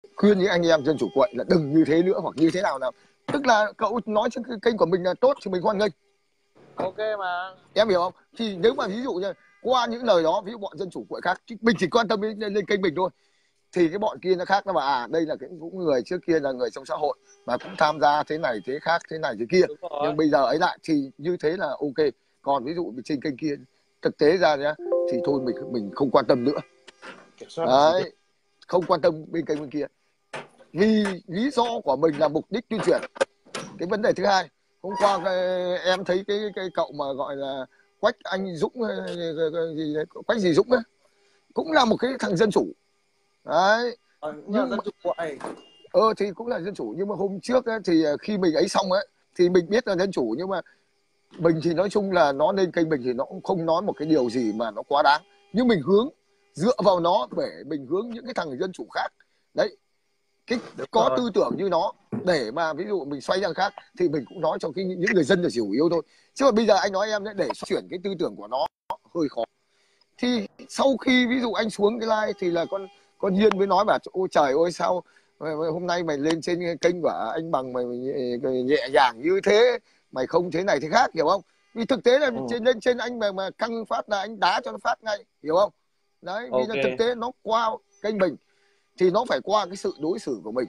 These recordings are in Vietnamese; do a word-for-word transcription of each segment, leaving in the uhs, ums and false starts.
khuyên những anh em dân chủ quậy là đừng như thế nữa hoặc như thế nào nào. Tức là cậu nói trên cái kênh của mình là tốt thì mình hoan nghênh. Ok mà. Em hiểu không? Thì nếu mà ví dụ như qua những lời đó, ví dụ bọn dân chủ quậy khác, mình chỉ quan tâm đến lên, lên kênh mình thôi. Thì cái bọn kia nó khác, nó bảo à đây là cái cũng người trước kia là người trong xã hội mà cũng tham gia thế này thế khác thế này thế kia, nhưng bây giờ ấy lại thì như thế là ok. Còn ví dụ trên kênh kia thực tế ra nhá thì thôi mình mình không quan tâm nữa. Đấy, không quan tâm bên kênh bên kia vì lý do của mình là mục đích tuyên truyền. Cái vấn đề thứ hai, hôm qua em thấy cái cái cậu mà gọi là Quách Anh Dũng gì đấy, Quách gì Dũng ấy, cũng là một cái thằng dân chủ đấy. Ờ, Nhưng dân mà, chủ quậy. ờ thì cũng là dân chủ, nhưng mà hôm trước ấy, thì khi mình ấy xong ấy thì mình biết là dân chủ, nhưng mà mình thì nói chung là nó lên kênh mình thì nó cũng không nói một cái điều gì mà nó quá đáng, nhưng mình hướng dựa vào nó để mình hướng những cái thằng dân chủ khác đấy cái có tư tưởng như nó, để mà ví dụ mình xoay sang khác thì mình cũng nói cho cái những người dân là chủ yếu thôi. Chứ mà bây giờ anh nói em đấy, để chuyển cái tư tưởng của nó hơi khó. Thì sau khi ví dụ anh xuống cái like thì là con con Nhiên mới nói bảo ôi trời ơi sao hôm nay mày lên trên kênh của anh Bằng mày, mày nhẹ nhàng như thế, mày không thế này thế khác, hiểu không? Vì thực tế là ừ. trên lên trên anh mà mà căng phát là anh đá cho nó phát ngay, hiểu không? Đấy, vì okay. là thực tế nó qua kênh mình thì nó phải qua cái sự đối xử của mình.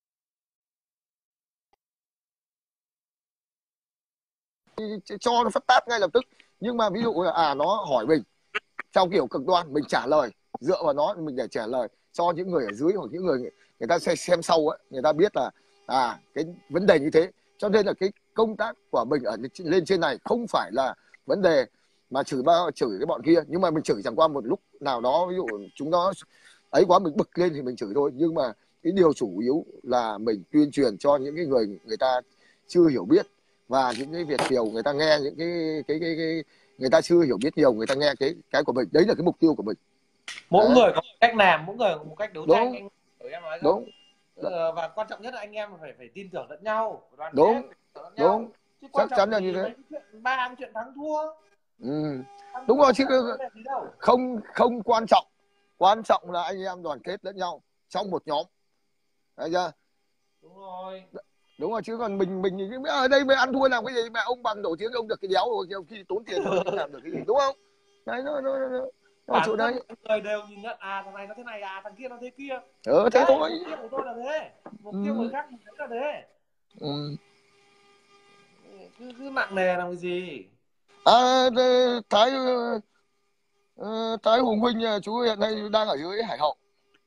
Cho nó phát tát ngay lập tức. Nhưng mà ví dụ là à nó hỏi mình trong kiểu cực đoan, mình trả lời dựa vào nó, mình để trả lời cho những người ở dưới hoặc những người người ta xem, xem sau ấy, người ta biết là à cái vấn đề như thế. Cho nên là cái công tác của mình ở lên trên này không phải là vấn đề mà chửi bao chửi cái bọn kia, nhưng mà mình chửi chẳng qua một lúc nào đó, ví dụ chúng nó ấy quá mình bực lên thì mình chửi thôi. Nhưng mà cái điều chủ yếu là mình tuyên truyền cho những cái người người ta chưa hiểu biết, và những cái Việt kiều người ta nghe những cái cái cái, cái người ta chưa hiểu biết nhiều, người ta nghe cái cái của mình, đấy là cái mục tiêu của mình. Mỗi đấy. Người có một cách làm, mỗi người có một cách đấu đúng. tranh, anh em nói không? Đúng. Ờ, và quan trọng nhất là anh em phải phải tin tưởng lẫn nhau, đoàn đúng kết, lẫn đúng nhau. Chứ quan chắc chắn là như thế. thế. Ba cái chuyện thắng thua. Ừ. Thắng đúng thua rồi chứ không không quan trọng, quan trọng là anh em đoàn kết lẫn nhau trong một nhóm, thấy chưa? Đúng rồi. Đúng rồi, chứ còn mình mình ở đây mới ăn thua làm cái gì mà ông Bằng nổi tiếng ông được cái đéo rồi, nhiều khi tốn tiền không làm được cái gì, đúng không? Đấy nó nó nó, nó chỗ đấy người đều nhìn nhận à thằng này nó thế này, à thằng kia nó thế kia. Ừ, thế đấy, thôi. Mục tiêu của tôi là thế, mục tiêu ừ. người khác mình thấy là thế. Ừ. Cứ, cứ nặng nề làm cái gì? À, Thái Thái Hùng huynh chú hiện nay đang ở dưới Hải Hậu.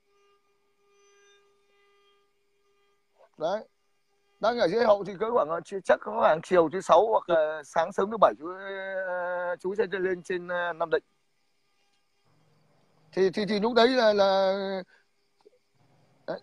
Đấy, đang ở dưới Hậu thì cứ khoảng chắc có khoảng chiều thứ sáu hoặc là sáng sớm thứ bảy chú chú sẽ lên trên Nam Định. Thì thì thì lúc đấy là là đấy.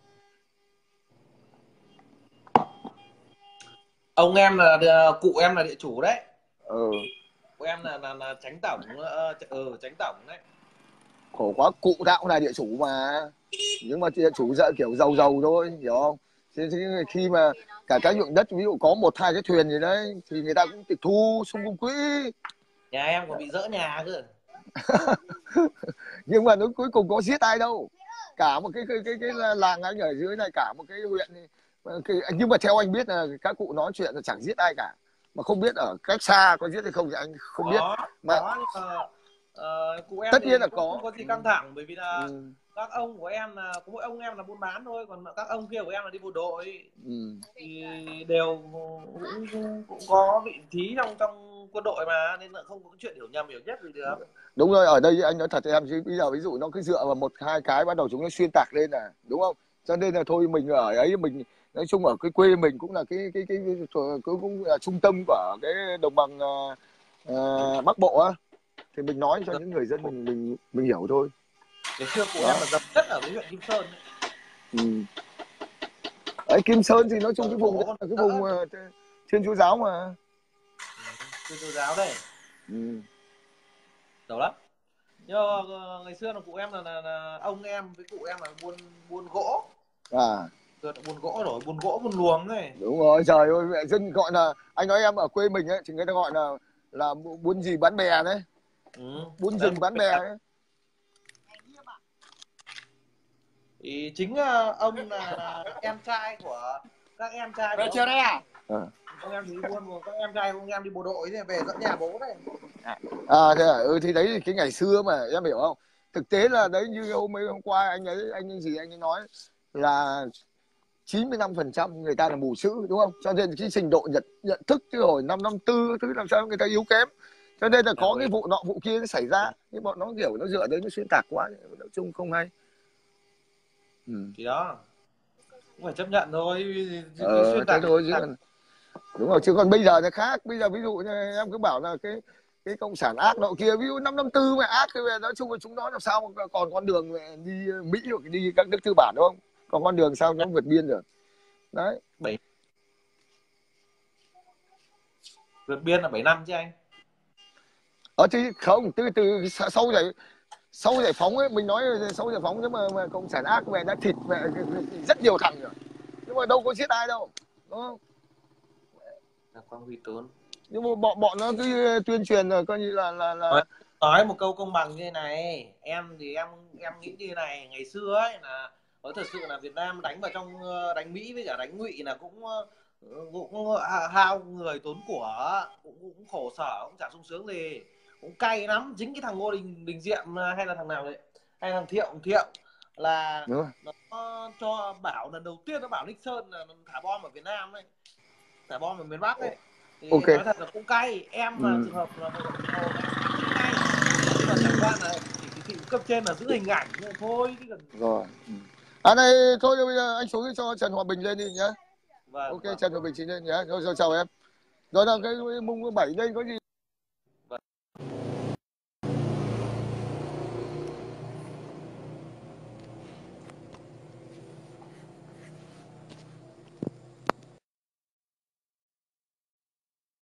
Ông em là cụ em là địa chủ đấy. Ừ. Cụ em là là, là chánh tổng, ừ, chánh tổng đấy. Khổ quá, cụ đạo là địa chủ mà, nhưng mà địa chủ dạy kiểu giàu giàu thôi, hiểu không? Thế, thế khi mà cả cái ruộng đất ví dụ có một hai cái thuyền gì đấy thì người ta cũng tịch thu xung công quỹ. Nhà em còn bị dỡ nhà cơ. Nhưng mà nó cuối cùng có giết ai đâu, cả một cái cái cái, cái làng anh ở dưới này, cả một cái huyện này. Cái, nhưng mà theo anh biết là các cụ nói chuyện là chẳng giết ai cả, mà không biết ở cách xa có giết hay không thì anh không có, biết. Mà có, nhưng mà uh, cụ em tất thì nhiên là cũng có. không có gì căng thẳng, bởi vì là ừ. các ông của em là có mỗi ông em là buôn bán thôi, còn các ông kia của em là đi bộ đội. ừ. Thì đều cũng, cũng, cũng có vị trí trong trong quân đội mà, nên là không có chuyện hiểu nhầm hiểu nhất gì được. Đúng rồi, ở đây anh nói thật cho em chứ bây giờ ví dụ nó cứ dựa vào một hai cái bắt đầu chúng nó xuyên tạc lên là đúng không? Cho nên là thôi mình ở ấy, mình nói chung ở cái quê mình cũng là cái cái cái, cái, cái cũng là trung tâm của cái đồng bằng uh, uh, Bắc Bộ á, thì mình nói cho những người dân mình mình mình hiểu thôi. Ngày xưa cụ em là dập đất ở cái huyện Kim Sơn ấy. Ừ. Đấy, Kim Sơn thì nói chung cái vùng cái vùng uh, Thiên Chúa giáo mà. Thiên Chúa giáo đây. Ừ. Đầu lắm. Nhưng mà ngày xưa là cụ em là, là, là ông em với cụ em là buôn buôn gỗ. À. Rồi buôn gỗ rồi, buôn gỗ buôn luồng này. Đúng rồi, trời ơi, mẹ dân gọi là anh nói em ở quê mình ấy thì người ta gọi là là buôn gì bán bè đấy. Ừ. Buôn rừng bán bè đấy. Thì chính uh, ông là, là em trai của các em trai Về của chiều ông. đây à? À, Ông em thì đi buôn mà các em trai ông em đi bộ đội thì về dẫn nhà bố đấy. à thế à? Ừ thì đấy thì cái ngày xưa mà em hiểu không? Thực tế là đấy như hôm mấy hôm qua anh ấy anh ấy gì anh ấy nói là chín mươi lăm phần trăm người ta là mù chữ đúng không? Cho nên cái trình độ nhận nhận thức cái hồi năm năm tư thứ làm sao người ta yếu kém. Cho nên là có cái vụ nọ vụ kia nó xảy ra, nhưng bọn nó kiểu nó dựa đấy nó xuyên tạc quá, nói chung không hay. Ừ. Thì đó cũng phải chấp nhận thôi. Ờ, Xuyên thế tạc thôi chứ còn đúng rồi, chứ còn bây giờ nó khác. Bây giờ ví dụ như em cứ bảo là cái cái cộng sản ác nọ kia, ví dụ năm năm tư mà ác thì nói chung là chúng nó làm sao mà còn con đường đi Mỹ hoặc đi các nước tư bản đúng không? Còn con đường sao nó vượt biên được đấy. bảy vượt biên là bảy năm chứ anh. Ở chứ không, từ từ sau giải sau giải phóng ấy, mình nói sau giải phóng nhưng mà, mà cộng sản ác về đã thịt về rất nhiều thằng rồi, nhưng mà đâu có giết ai đâu đúng không? Là Quang Huy Tốn. Nhưng mà bọn bọn nó cứ tuyên truyền rồi coi như là là là nói, nói một câu công bằng như thế này, em thì em em nghĩ như thế này, ngày xưa ấy là nói thật sự là Việt Nam đánh vào trong đánh Mỹ với cả đánh Ngụy là cũng cũng hao người tốn của, cũng, cũng khổ sở, cũng chả sung sướng gì, cũng cay lắm. Chính cái thằng Ngô Đình Đình Diệm hay là thằng nào đấy, hay thằng Thiệu Thiệu là nó cho bảo lần đầu tiên nó bảo Nixon là thả bom ở Việt Nam ấy, thả bom ở miền Bắc ấy. Thì ok. nói thật là cũng cay. Em là Ừ. trường hợp là một ủng hộ cay, nhưng mà chẳng qua là chỉ thị cấp trên là giữ hình ảnh thôi chứ còn... Rồi. Ừ. À này thôi bây giờ anh xuống cho Trần Hòa Bình lên đi nhá. Vâng, Ok vâng. Trần Hòa Bình xin lên nhá. Rồi, rồi chào em. Rồi là cái mùng bảy đây có gì